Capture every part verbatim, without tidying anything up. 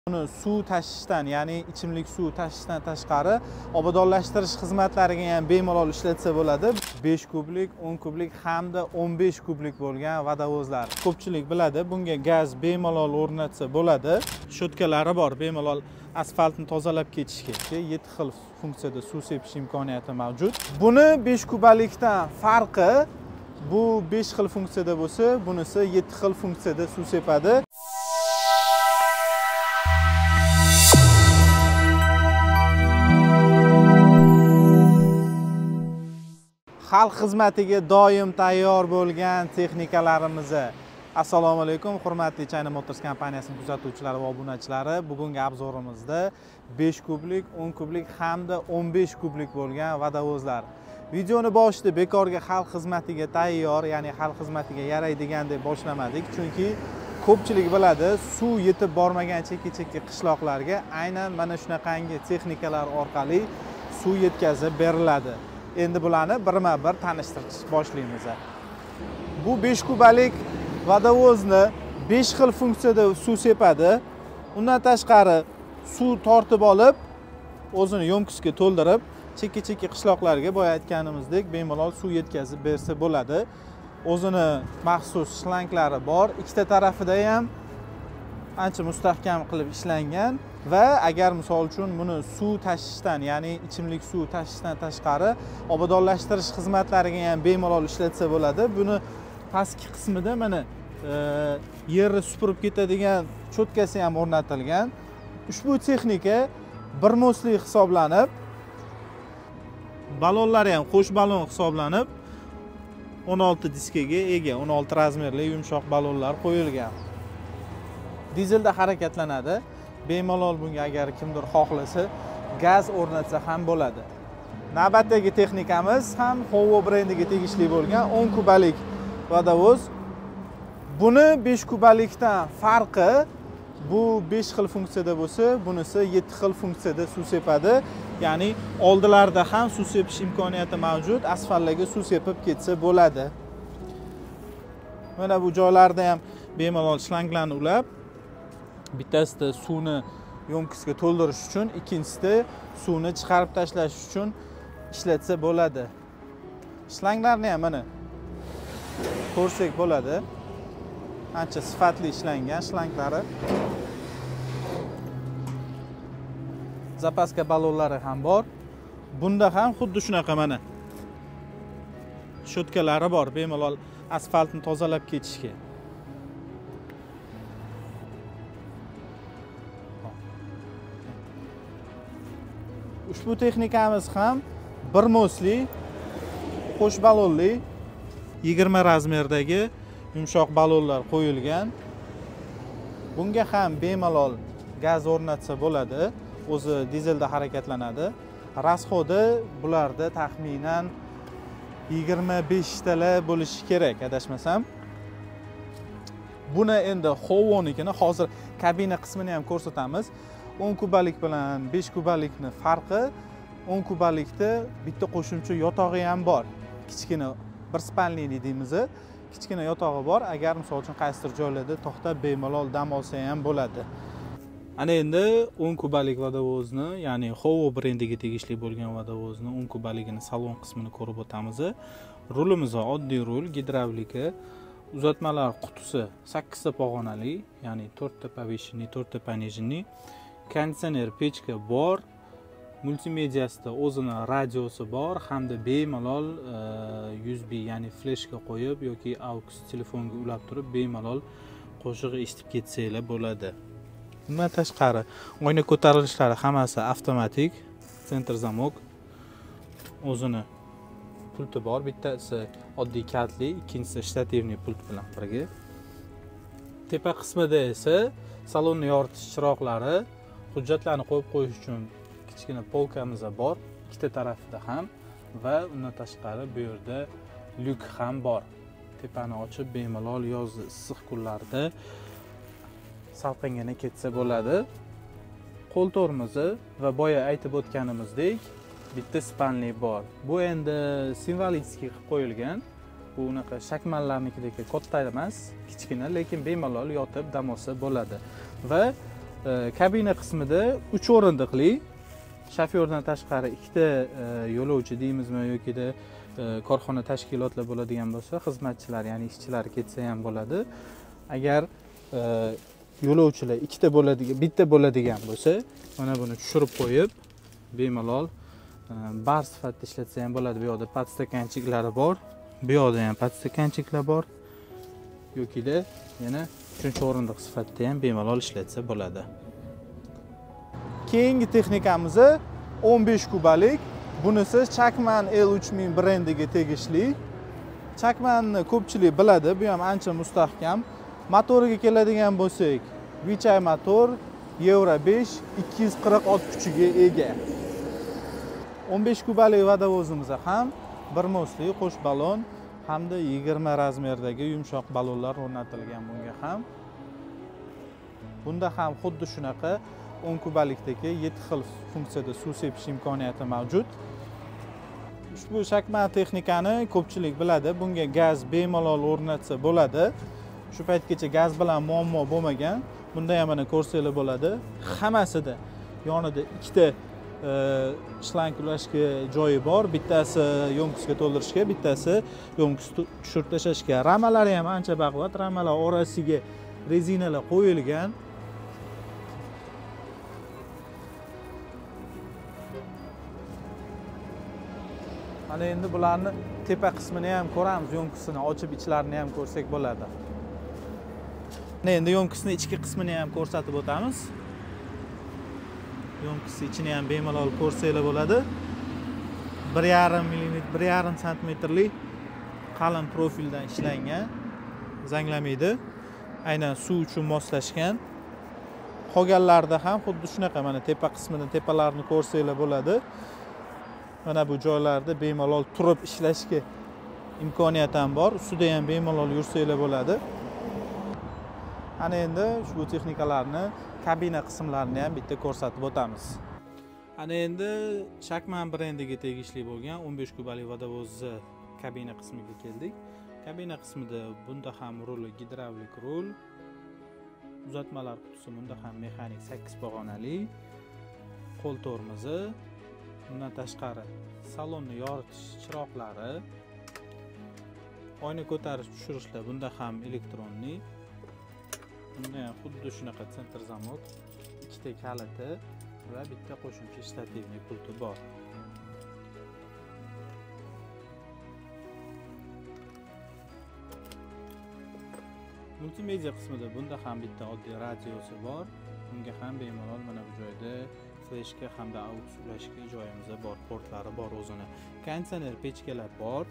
Buni suv tashishdan, ya'ni ichimlik suv tashishdan tashqari obodonlashtirish xizmatlariga ham bemalol ishlatsa bo'ladi. besh kublik, o'n kublik hamda o'n besh kublik bo'lgan vodovozlar. Ko'pchilik biladi, bunga gaz bemalol o'rnatsa bo'ladi. Shotkalari bor, bemalol asfaltni tozalab ketishga. yetti xil funksiyada suv sepish imkoniyati mavjud. Buni besh kubalikdan farqi, bu besh xil funksiyada bo'lsa, bunisi yetti xil funksiyada suv sepadi. Xalq xizmatiga doim tayyor bo'lgan texnikalarimizni. Assalomu alaykum, hurmatli China Motors kompaniyasining kuzatuvchilari va obunachilari. Bugungi obzorimizda besh kublik, o'n kublik hamda o'n besh kublik bo'lgan vodovozlar. Videoni boshida bekorga xalq xizmatiga tayyor, ya'ni xalq xizmatiga yaraydigan deb boshlamadik, chunki ko'pchilik biladi, suv yetib bormagan chekka-chekka qishloqlarga aynan mana shunaqangi texnikalar orqali suv yetkazib beriladi. Endi bularni birma-bir tanishtirish boshlaymiz. Bu besh kubalik vodovozni besh xil funksiyada suv sepadi. Undan tashqari suv tortib olib, o'zini yo'mkisga to'ldirib, chekka-chekka qishloqlarga boya aytganimizdek bemalol suv yetkazib bersa bo'ladi. O'zini maxsus shlanglari bor. Ikkita tarafida ham ancha mustahkam qilib ishlangan va agar misol uchun buni suv tashishdan, ya'ni ichimlik suv tashishdan tashqari obodonlashtirish xizmatlariga ham bemalol ishlatsa bo'ladi. Buni pastki qismida mana e, yerni supurib ketadigan cho'tkasi ham o'rnatilgan. Ushbu texnika bir mosli hisoblanib, ballonlari ham qo'sh ballon hisoblanib, o'n olti diskaga ega, o'n olti razmerli yumshoq ballonlar qo'yilgan. Dizelda harakatlanadi. Bemalol bunga agar kimdir xohlasa gaz o'rnatsa ham bo'ladi. Navbatdagi texnikamiz ham Howo brendiga tegishli bo'lgan o'n kubalik vodovoz. Buni besh kubalikdan farqi, bu besh xil funksiyada bo'lsa, bunisi yetti xil funksiyada suv sepadi. Ya'ni oldilarda ham suv sepish imkoniyati mavjud, asfaltlarga suv sepib ketsa bo'ladi. Mana bu joylarda ham bemalol shlanglarni ulab, bittasida suvni yo'mkisga to'ldirish uchun, ikkinchisida suvni chiqarib tashlash uchun ishlatsa bo'ladi. Shlanglarni ham mana ko'rsak bo'ladi. Ancha sifatli ishlangan shlanglari. Zapaska ballonlari ham bor. Bunda ham xuddi shunaqa mana shotkalari bor, bemalol asfaltni tozalab ketishga. Ushbu texnikamiz ham bir mosli, qo'sh ballonli, yigirma razmerdagi yumshoq ballonlar qo'yilgan. Bunga ham bemalol gaz o'rnatsa bo'ladi. O'zi dizelda harakatlanadi. Rasxodi bularda taxminan yigirma besh talar bo'lishi kerak, adashmasam. Buni endi Howonikini hozir kabina qismini ham ko'rsatamiz. o'n kubalik bilan besh kubalikni farqi, o'n kubalikda bitta qo'shimcha yotog'i ham bor. Kichkina bir spalnili deymiz. Kichkina yotog'i bor. Agar misol uchun qaysidir joylarda to'xtab bemalol dam olsa ham bo'ladi. Ana endi o'n kubalik vodovozni, ya'ni Howo brendiga tegishli bo'lgan vodovozni o'n kubaligini salon qismini ko'rib o'tamiz. Rulimiz oddiy rul, gidravlika, uzatmalar qutisi sakkiz ta pog'onali, ya'ni to'rt ta повышенный, to'rt ta пониженный. Konditsioner pechka bor, multimediyasida o'zini radiosi bor hamda bemalol U S B, ya'ni fleshga qo'yib yoki aux telefonga ulab turib bemalol qo'shig'i eshitib ketsanglar bo'ladi. Bundan tashqari oyna ko'tarilishlari hammasi avtomatik, sentr zamok, o'zini pulti bor, bittasi oddiy kaltli, ikkinchisi shtativniy pult bilan birga. Tepa qismida esa salonni yoritish chiroqlari, hujjatlarni qo'yib qo'yish uchun kichkina polkamiz bor, ikkita tarafida ham va undan tashqari bu yerda lyuk ham bor. Tepani ochib bemalol yozda issiq kunlarda salqingina ketsa bo'ladi. Qo'l tormozi va boya aytib o'tganimizdek bitta spalni bor. Bu endi simvolический qilib qo'yilgan. Bu unaqa shakmallarnikidek katta emas, kichkina, lekin bemalol yotib dam olsa bo'ladi. Va Kabina qismida uch o'rindiqli, shofyordan tashqari ikkita yo'lovchi deymizmi yoki-da korxona tashkilotlar bo'ladigan bo'lsa, xizmatchilar, ya'ni ishchilar ketsa ham bo'ladi. Agar yo'lovchilar ikkita bo'ladigan, bitta bo'ladigan bo'lsa, mana buni tushirib qo'yib, bemalol bar sifatida ishlatsa ham bo'ladi. Bu yoqda podstakanchiklari bor, bu yoqda ham podstakanchiklar bor. Yoki-da yana uchinchi o'rindiq sifatida ham bemalol ishlatsa bo'ladi. Keyingi texnikamiz o'n besh kubalik. Bunisi Chakman L uch ming brendiga tegishli. Chakmanni ko'pchilik biladi, bu ham ancha mustahkam. Motoriga keladigan bo'lsak, Vichay motor, Euro besh, ikki yuz qirq ot kuchiga ega. o'n besh kubalik vodovozimiz ham bir mostli qo'sh balon hamda yigirma razmerdagi yumshoq balonlar o'rnatilgan bunga ham. Bunda ham xuddi shunaqa o'n kubalikdagi yetti xil funksiyada suv sepish imkoniyati mavjud. Ushbu Chakman texnikani ko'pchilik biladi. Bunga gaz bemalol o'rnatsa bo'ladi. Shu paytgacha gaz bilan muammo bo'lmagan. Bunda ham mana ko'rsanglar bo'ladi. Hammasida yonida ikkita shlang ulashga joyi bor. Bittasi yo'mkisga to'ldirishga, bittasi yo'mkis tushirib tashlashga. Ramalari ham ancha baquvvat. Ramalar orasiga rezinalar qo'yilgan. Mana endi bularni tepa qismini ham ko'ramiz, yo'mkisini ochib ichlarini ham ko'rsak bo'ladi. Mana endi yo'mkisning ichki qismini ham ko'rsatib o'tamiz. Yo'mkisi ichini ham bemalol ko'rsanglar bo'ladi. bir yarim millimetr, bir yarim santimetrlik qalin profildan ishlangan. Zanglamaydi. Aynan suv uchun moslashgan. Qolganlarda ham xuddi shunaqa, mana tepa qismini, tepalarini ko'rsanglar bo'ladi. Mana bu joylarda bemalol turib ishlashga imkoniyat ham bor. Ustida ham bemalol yursanglar bo'ladi. Ana endi ushbu texnikalarni, kabina qismlarini ham bitta ko'rsatib o'tamiz. Ana endi Chakman brendiga tegishli bo'lgan o'n besh kubalik vodovozni kabina qismiga keldik. Kabina qismida bunda ham ruli gidravlik rul, uzatmalar qutisi, bunda ham mexanik sakkiz pog'onali, qo'l tormozi, bundan tashqari salonni yoritish chiroqlari, oyna ko'tarish tushirishlar bunda ham elektronli. Bunda ham xuddi shunaqa sentr zamok, ikkita kaliti va bitta qo'shimcha shtativli pulti bor. Multimedia qismida bunda ham bitta oddiy radiosi bor. Bunga ham bemalol mana bu joyda fleshka hamda aux ulashga joyimiz bor, portlari bor o'zini. Konditsioner pechkalar bor.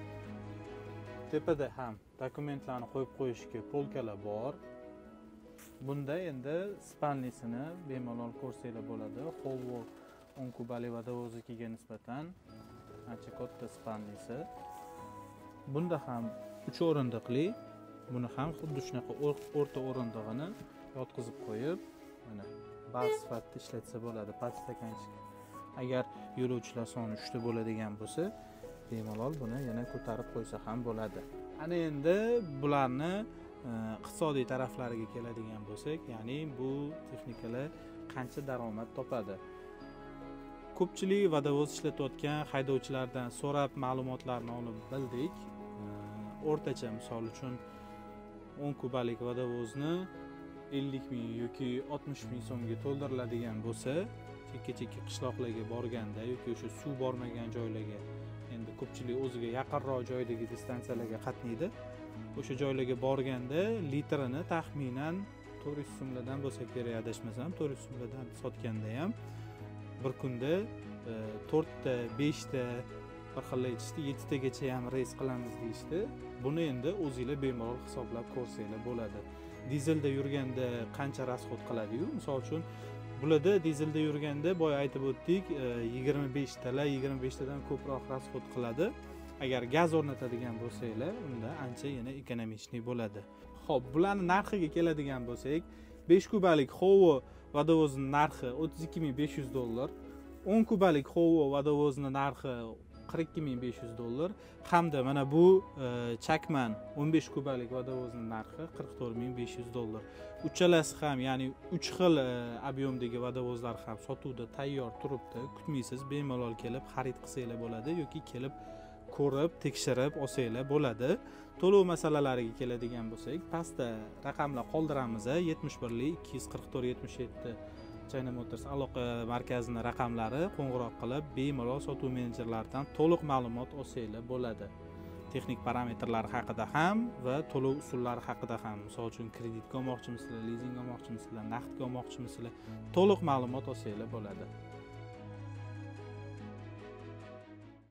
Tepada ham dokumentlarni qo'yib qo'yishga polkalar bor. Bunda endi spanlisini bemalol ko'rsanglar bo'ladi. Hovo o'n kubalik vodovoznikiga nisbatan ancha katta spanlisi. Bunda ham uch o'rindiqli. Buni ham xuddi shunaqa o'rta o'rindig'ini yotqizib qo'yib, mana bar sifatida ishlatsa bo'ladi, podstakanchik. Agar yo'lovchilar soni uchta bo'ladigan bo'lsa, bemalol buni yana ko'tarib qo'ysa ham bo'ladi. Ana endi bularni iqtisodiy taraflariga keladigan bo'lsak, ya'ni bu texnikalar qancha daromad topadi? Ko'pchilik vodovoz ishlatayotgan haydovchilardan so'rab ma'lumotlarni olib bildik. O'rtacha misol uchun o'n kubalik vodovozni ellik ming yoki oltmish ming so'mga to'ldiriladigan bo'lsa, chekka-chekka qishloqlarga borganda yoki o'sha suv bormagan joylarga, endi ko'pchilik o'ziga yaqinroq joydagi distansiyalarga qatnaydi. O'sha joylarga borganda litrini taxminan to'rt yuz so'mlardan bo'lsa kerak, adashmasam to'rt yuz so'mlardan sotganda ham bir kunda to'rtta, beshta, bir xil aytishdi, yettitagacha ham reys qilamiz deyishdi. Buni endi o'zingizlar bemalol hisoblab ko'rsanglar bo'ladi. Dizelda yurganda qancha rasxod qiladi-yu? Misol uchun, bularda dizelda yurganda boya aytib o'tdik, yigirma besh talar, yigirma besh tadan ko'proq rasxod qiladi. Agar gaz o'rnatadigan bo'lsanglar, unda ancha yana ekonomичный bo'ladi. Xo'p, bularning narxiga keladigan bo'lsak, besh kubalik Hovo vodovozning narxi o'ttiz ikki ming besh yuz dollar, o'n kubalik Hovo vodovozning narxi qirq ikki ming besh yuz dollar hamda mana bu chakman o'n besh kubalik vodovozni narxi qirq to'rt ming besh yuz dollar. Uchalasi ham, ya'ni uch xil объемdagi vodovozlar ham sotuvda tayyor turibdi. Kutmaysiz, bemalol kelib xarid qilsanglar bo'ladi yoki kelib ko'rib, tekshirib olsanglar bo'ladi. To'lov masalalariga keladigan bo'lsak, pastda raqamlar qoldiramiz. yetmish bir ikki yuz qirq to'rt yetmish yetti China Motors aloqa markazining raqamlari, qo'ng'iroq qilib bemalol sotuv menejerlaridan to'liq ma'lumot olsanglar bo'ladi. Texnik parametrlar haqida ham va to'lov usullari haqida ham. Misol uchun kreditga olmoqchimisizlar, lizing olmoqchimisizlar, naqdga olmoqchimisizlar, to'liq ma'lumot olsanglar bo'ladi.